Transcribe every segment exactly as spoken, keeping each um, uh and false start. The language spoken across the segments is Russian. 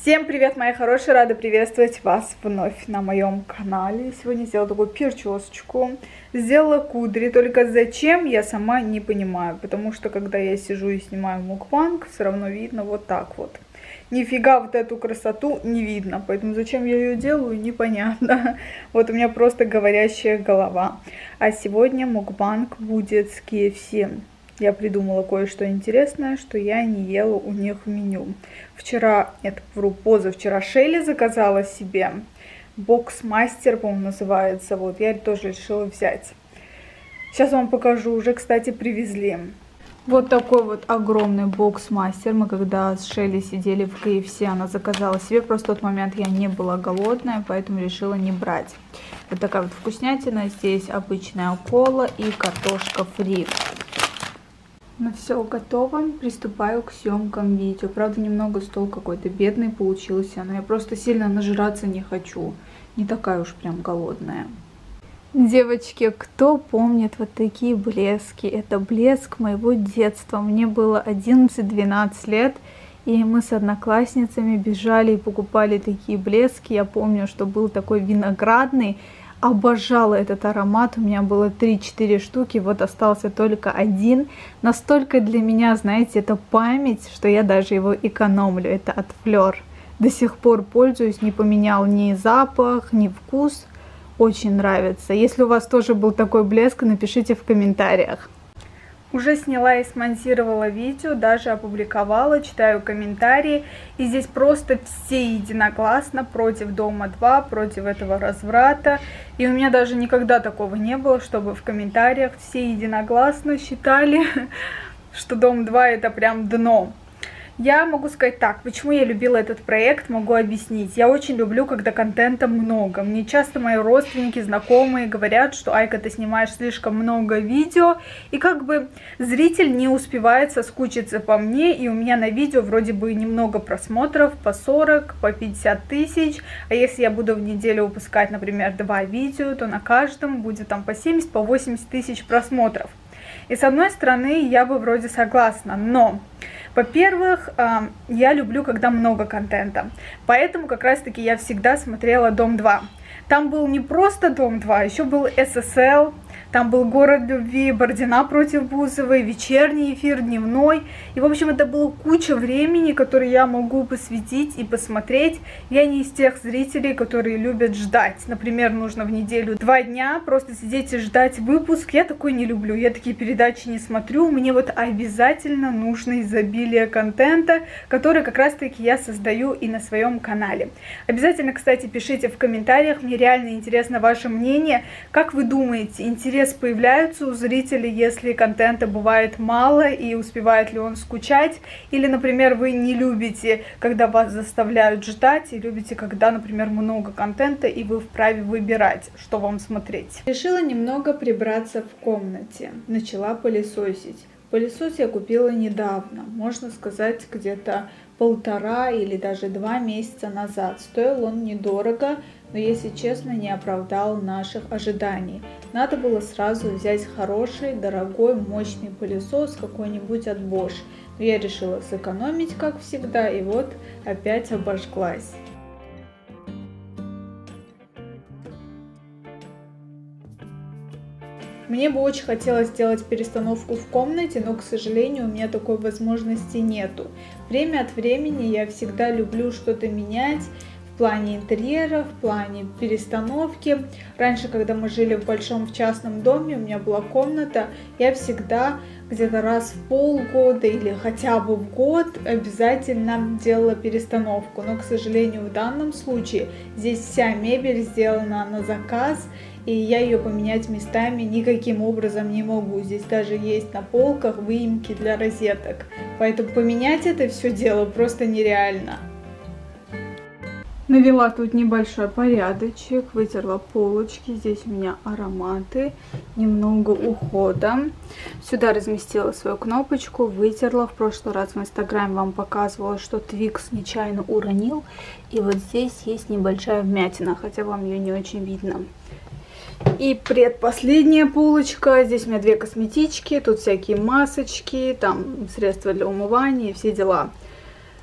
Всем привет, мои хорошие, рада приветствовать вас вновь на моем канале. Сегодня сделала такую причесочку, сделала кудри, только зачем, я сама не понимаю, потому что когда я сижу и снимаю мукбанг, все равно видно вот так вот. Нифига вот эту красоту не видно, поэтому зачем я ее делаю, непонятно. Вот у меня просто говорящая голова. А сегодня мукбанг будет с кей эф си. Я придумала кое-что интересное, что я не ела у них в меню. Вчера, это вру, позавчера Шелли заказала себе. Бокс-мастер, по-моему, называется. Вот, я тоже решила взять. Сейчас вам покажу. Уже, кстати, привезли. Вот такой вот огромный бокс-мастер. Мы когда с Шелли сидели в кей эф си, она заказала себе. Просто в тот момент я не была голодная, поэтому решила не брать. Вот такая вот вкуснятина. Здесь обычная кола и картошка фри. Ну все, готово. Приступаю к съемкам видео. Правда, немного стол какой-то бедный получился, но я просто сильно нажраться не хочу. Не такая уж прям голодная. Девочки, кто помнит вот такие блески? Это блеск моего детства. Мне было одиннадцать-двенадцать лет, и мы с одноклассницами бежали и покупали такие блески. Я помню, что был такой виноградный. Обожала этот аромат, у меня было три-четыре штуки, вот остался только один. Настолько для меня, знаете, это память, что я даже его экономлю. Это от Fleur. До сих пор пользуюсь, не поменял ни запах, ни вкус. Очень нравится. Если у вас тоже был такой блеск, напишите в комментариях. Уже сняла и смонтировала видео, даже опубликовала, читаю комментарии. И здесь просто все единогласно против Дома два, против этого разврата. И у меня даже никогда такого не было, чтобы в комментариях все единогласно считали, что Дом два это прям дно. Я могу сказать так, почему я любила этот проект, могу объяснить. Я очень люблю, когда контента много. Мне часто мои родственники, знакомые говорят, что Айка, ты снимаешь слишком много видео, и как бы зритель не успевает соскучиться по мне, и у меня на видео вроде бы немного просмотров, по сорок, по пятьдесят тысяч, а если я буду в неделю выпускать, например, два видео, то на каждом будет там по семьдесят, по восемьдесят тысяч просмотров. И с одной стороны, я бы вроде согласна, но... Во-первых, я люблю, когда много контента, поэтому как раз-таки я всегда смотрела Дом два. Там был не просто Дом два, еще был эс эс эл, там был Город любви, Бородина против Бузовой, вечерний эфир, дневной. И, в общем, это было куча времени, которое я могу посвятить и посмотреть. Я не из тех зрителей, которые любят ждать. Например, нужно в неделю два дня просто сидеть и ждать выпуск. Я такой не люблю, я такие передачи не смотрю. Мне вот обязательно нужно изобилие контента, который как раз-таки я создаю и на своем канале. Обязательно, кстати, пишите в комментариях, мне реально интересно ваше мнение. Как вы думаете, интересно появляется у зрителей, если контента бывает мало, и успевает ли он скучать? Или, например, вы не любите, когда вас заставляют ждать, и любите, когда, например, много контента, и вы вправе выбирать, что вам смотреть. Решила немного прибраться в комнате. Начала пылесосить. Пылесос я купила недавно, можно сказать, где-то полтора или даже два месяца назад. Стоил он недорого, но, если честно, не оправдал наших ожиданий. Надо было сразу взять хороший, дорогой, мощный пылесос, какой-нибудь от Bosch. Но я решила сэкономить, как всегда, и вот опять обожглась. Мне бы очень хотелось сделать перестановку в комнате, но, к сожалению, у меня такой возможности нету. Время от времени я всегда люблю что-то менять в плане интерьера, в плане перестановки. Раньше, когда мы жили в большом в частном доме, у меня была комната, я всегда где-то раз в полгода или хотя бы в год обязательно делала перестановку. Но, к сожалению, в данном случае здесь вся мебель сделана на заказ, и я ее поменять местами никаким образом не могу. Здесь даже есть на полках выемки для розеток. Поэтому поменять это все дело просто нереально. Навела тут небольшой порядочек, вытерла полочки. Здесь у меня ароматы, немного ухода. Сюда разместила свою кнопочку, вытерла. В прошлый раз в инстаграме вам показывала, что Твикс нечаянно уронил. И вот здесь есть небольшая вмятина, хотя вам ее не очень видно. И предпоследняя полочка. Здесь у меня две косметички. Тут всякие масочки, там средства для умывания и все дела.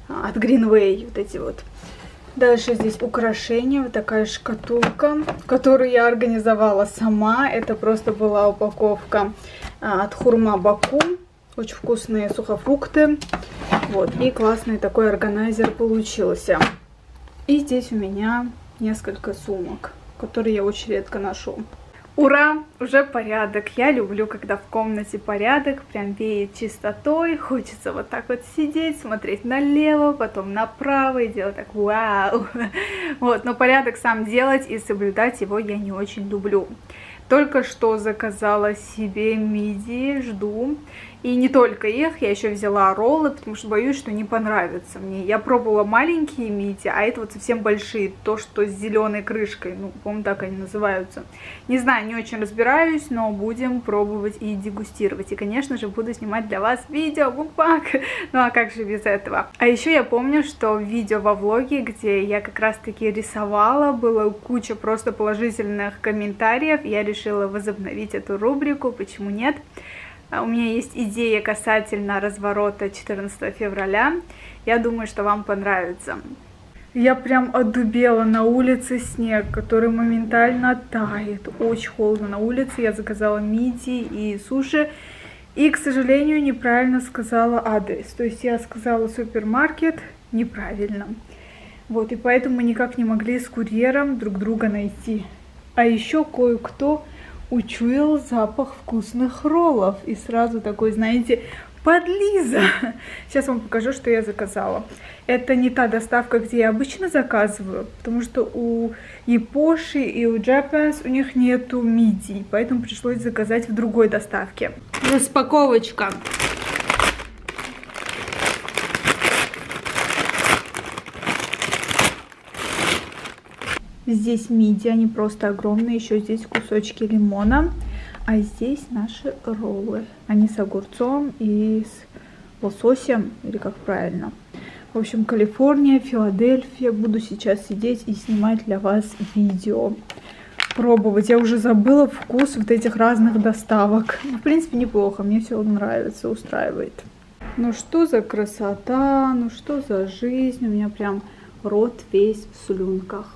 от Greenway, вот эти вот. Дальше здесь украшения, вот такая шкатулка, которую я организовала сама. Это просто была упаковка от Хурма Баку. Очень вкусные сухофрукты. Вот, и классный такой органайзер получился. И здесь у меня несколько сумок, которые я очень редко ношу. Ура! Уже порядок. Я люблю, когда в комнате порядок, прям веет чистотой. Хочется вот так вот сидеть, смотреть налево, потом направо и делать так вау. Вот, но порядок сам делать и соблюдать его я не очень люблю. Только что заказала себе мидии, жду. И не только их, я еще взяла роллы, потому что боюсь, что не понравится мне. Я пробовала маленькие мидии, а это вот совсем большие, то, что с зеленой крышкой, ну, по-моему, так они называются. Не знаю, не очень разбираюсь, но будем пробовать и дегустировать. И, конечно же, буду снимать для вас видео, мукбанг. Ну, а как же без этого? А еще я помню, что в видео во влоге, где я как раз-таки рисовала, было куча просто положительных комментариев. Я решила возобновить эту рубрику, почему нет? У меня есть идея касательно разворота четырнадцатого февраля. Я думаю, что вам понравится. Я прям одубела, на улице снег, который моментально тает. Очень холодно на улице. Я заказала мидии и суши. И, к сожалению, неправильно сказала адрес. То есть я сказала супермаркет неправильно. Вот, и поэтому мы никак не могли с курьером друг друга найти. А еще кое-кто учуял запах вкусных роллов. И сразу такой, знаете, подлиза. Сейчас вам покажу, что я заказала. Это не та доставка, где я обычно заказываю, потому что у Япоши и у Japanese у них нету мидий, поэтому пришлось заказать в другой доставке. Распаковочка. Здесь мидии, они просто огромные, еще здесь кусочки лимона, а здесь наши роллы. Они с огурцом и с лососем, или как правильно. В общем, Калифорния, Филадельфия. Буду сейчас сидеть и снимать для вас видео. Пробовать. Я уже забыла вкус вот этих разных доставок. В принципе, неплохо. Мне все нравится, устраивает. Ну что за красота, ну что за жизнь. У меня прям рот весь в слюнках.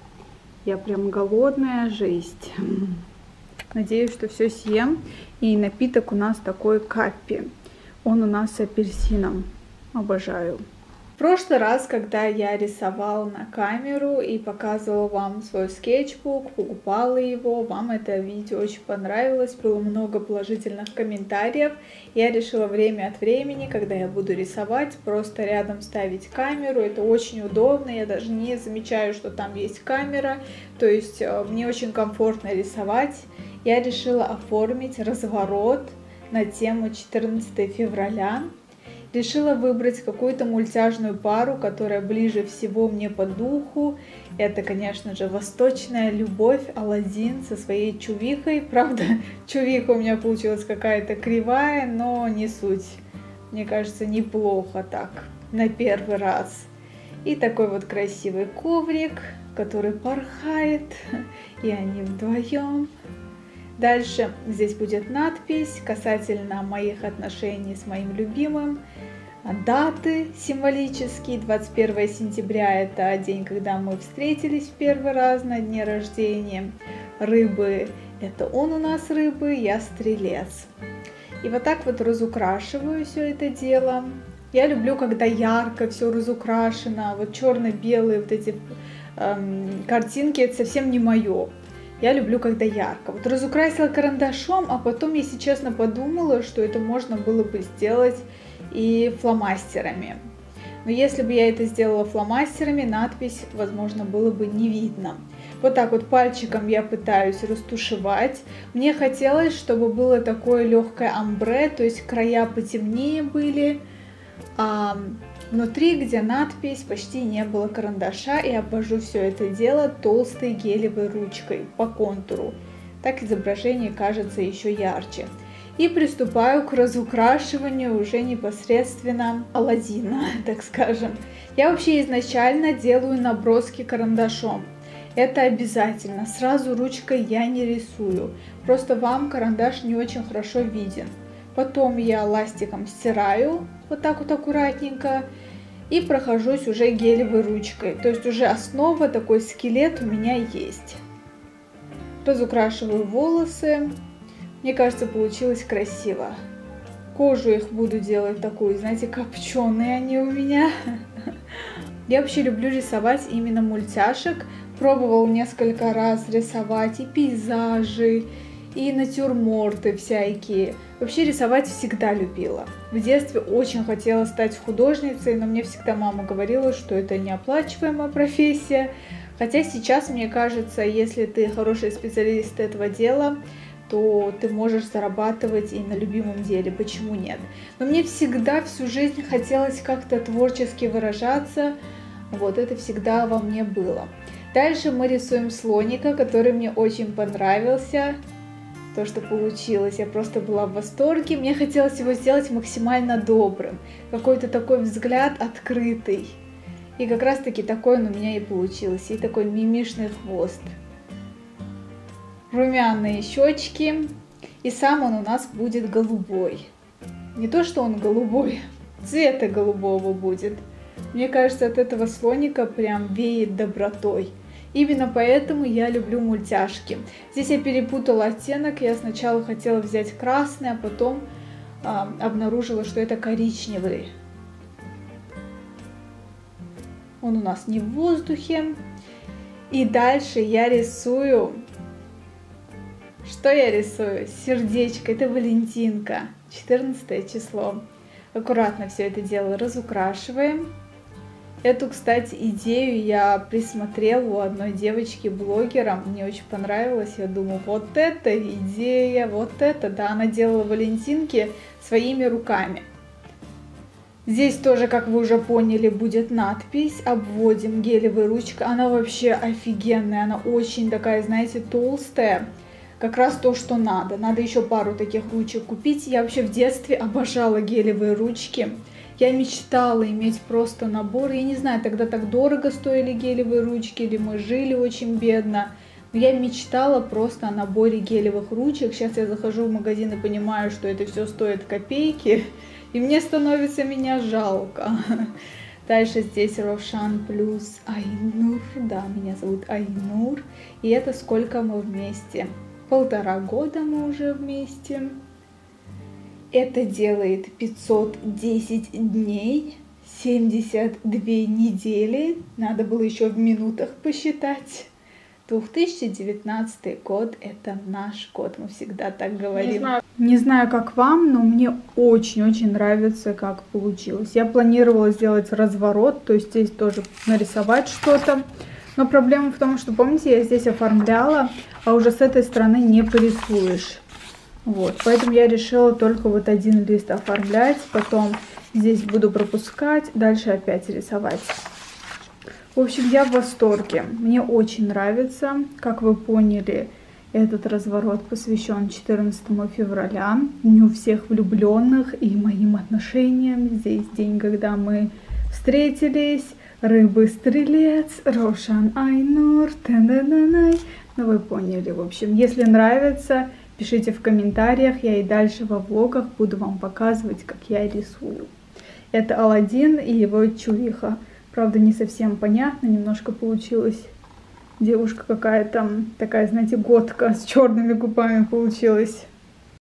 Я прям голодная жесть. Надеюсь, что все съем. И напиток у нас такой каппи. Он у нас с апельсином. Обожаю. В прошлый раз, когда я рисовала на камеру и показывала вам свой скетчбук, покупала его, вам это видео очень понравилось, было много положительных комментариев. Я решила время от времени, когда я буду рисовать, просто рядом ставить камеру. Это очень удобно, я даже не замечаю, что там есть камера, то есть мне очень комфортно рисовать. Я решила оформить разворот на тему четырнадцатого февраля. Решила выбрать какую-то мультяжную пару, которая ближе всего мне по духу. Это, конечно же, восточная любовь, Аладдин со своей чувихой. Правда, чувиха у меня получилась какая-то кривая, но не суть. Мне кажется, неплохо так, на первый раз. И такой вот красивый коврик, который порхает, и они вдвоем. Дальше здесь будет надпись касательно моих отношений с моим любимым. Даты символические. двадцать первое сентября это день, когда мы встретились в первый раз на дне рождения. Рыбы это он у нас рыбы, я стрелец. И вот так вот разукрашиваю все это дело. Я люблю, когда ярко все разукрашено. Вот черно-белые вот эти эм, картинки, это совсем не мое. Я люблю, когда ярко. Вот разукрасила карандашом, а потом, если честно, подумала, что это можно было бы сделать и фломастерами. Но если бы я это сделала фломастерами, надпись, возможно, было бы не видно. Вот так вот пальчиком я пытаюсь растушевать. Мне хотелось, чтобы было такое легкое омбре, то есть края потемнее были, а внутри, где надпись, почти не было карандаша, и обвожу все это дело толстой гелевой ручкой по контуру. Так изображение кажется еще ярче. И приступаю к разукрашиванию уже непосредственно Аладдина, так скажем. Я вообще изначально делаю наброски карандашом. Это обязательно. Сразу ручкой я не рисую. Просто вам карандаш не очень хорошо виден. Потом я ластиком стираю вот так вот аккуратненько. И прохожусь уже гелевой ручкой. То есть уже основа, такой скелет у меня есть. Разукрашиваю волосы. Мне кажется, получилось красиво. Кожу их буду делать такую, знаете, копченые они у меня. Я вообще люблю рисовать именно мультяшек. Пробовал несколько раз рисовать и пейзажи, и натюрморты всякие. Вообще рисовать всегда любила. В детстве очень хотела стать художницей, но мне всегда мама говорила, что это неоплачиваемая профессия. Хотя сейчас, мне кажется, если ты хороший специалист этого дела, то ты можешь зарабатывать и на любимом деле, почему нет? Но мне всегда всю жизнь хотелось как-то творчески выражаться, вот это всегда во мне было. Дальше мы рисуем слоника, который мне очень понравился, то, что получилось, я просто была в восторге, мне хотелось его сделать максимально добрым, какой-то такой взгляд открытый, и как раз таки такой он у меня и получился, и такой мимишный хвост. Румяные щечки, и сам он у нас будет голубой. Не то, что он голубой, цвета голубого будет. Мне кажется, от этого слоника прям веет добротой. Именно поэтому я люблю мультяшки. Здесь я перепутала оттенок, я сначала хотела взять красный, а потом а, обнаружила, что это коричневый. Он у нас не в воздухе. И дальше я рисую... Что я рисую? Сердечко, это Валентинка, четырнадцатое число. Аккуратно все это дело разукрашиваем. Эту, кстати, идею я присмотрела у одной девочки-блогера, мне очень понравилось, я думаю, вот эта идея, вот это, да, она делала Валентинки своими руками. Здесь тоже, как вы уже поняли, будет надпись, обводим гелевой ручкой, она вообще офигенная, она очень такая, знаете, толстая. Как раз то, что надо. Надо еще пару таких ручек купить. Я вообще в детстве обожала гелевые ручки. Я мечтала иметь просто набор. Я не знаю, тогда так дорого стоили гелевые ручки, или мы жили очень бедно. Но я мечтала просто о наборе гелевых ручек. Сейчас я захожу в магазин и понимаю, что это все стоит копейки. И мне становится меня жалко. Дальше здесь Рошан плюс Айнур. Да, меня зовут Айнур. И это сколько мы вместе. Полтора года мы уже вместе. Это делает пятьсот десять дней, семьдесят две недели. Надо было еще в минутах посчитать. две тысячи девятнадцатый год, это наш год, мы всегда так говорим. Не знаю, не знаю, как вам, но мне очень-очень нравится, как получилось. Я планировала сделать разворот, то есть здесь тоже нарисовать что-то. Но проблема в том, что, помните, я здесь оформляла, а уже с этой стороны не порисуешь. Вот, поэтому я решила только вот один лист оформлять, потом здесь буду пропускать, дальше опять рисовать. В общем, я в восторге. Мне очень нравится. Как вы поняли, этот разворот посвящен четырнадцатому февраля, дню всех влюбленных и моим отношениям. Здесь день, когда мы встретились. Рыбы-стрелец, Рошан Айнур, та-да-да-дай. Ну, вы поняли, в общем. Если нравится, пишите в комментариях. Я и дальше во влогах буду вам показывать, как я рисую. Это Аладдин и его чувиха. Правда, не совсем понятно, немножко получилась девушка какая-то, такая, знаете, готка с черными губами получилась.